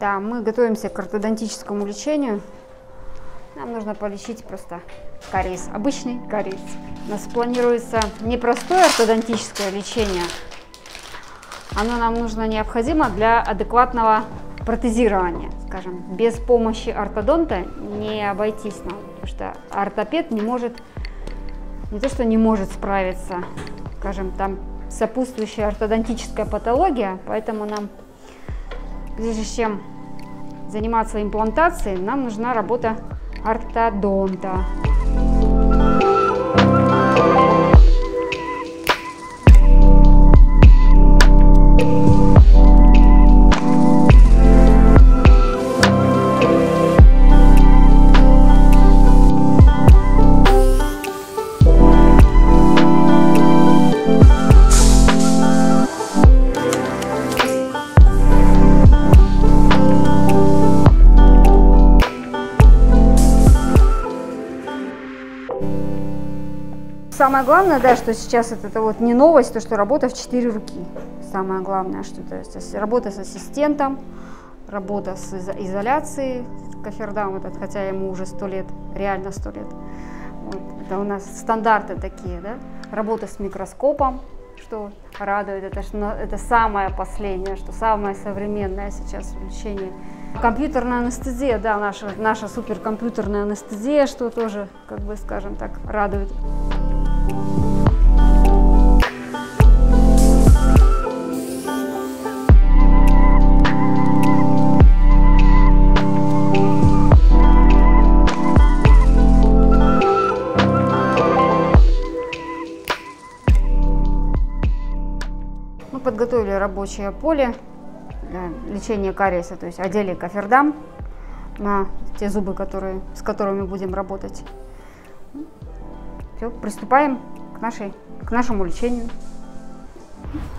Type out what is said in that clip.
Да, мы готовимся к ортодонтическому лечению. Нам нужно полечить просто кариес, обычный кариес. У нас планируется непростое ортодонтическое лечение. Оно нам нужно необходимо для адекватного протезирования. Скажем, без помощи ортодонта не обойтись нам, потому что ортопед не может, не то что не может справиться, скажем, там сопутствующая ортодонтическая патология, поэтому нам, прежде чем заниматься имплантацией, нам нужна работа ортодонта. Самое главное, да, что сейчас это вот не новость, то что работа в 4 руки. Самое главное, что это работа с ассистентом, работа с изоляцией, кофердам этот, хотя ему уже 100 лет, реально 100 лет. Вот, это у нас стандарты такие, да. Работа с микроскопом, что радует, это самое последнее, что самое современное сейчас в лечении. Компьютерная анестезия, да, наша суперкомпьютерная анестезия, что тоже, как бы, скажем так, радует. Мы подготовили рабочее поле для лечения кариеса, то есть одели кофердам на те зубы, с которыми будем работать. Все, приступаем к нашему лечению.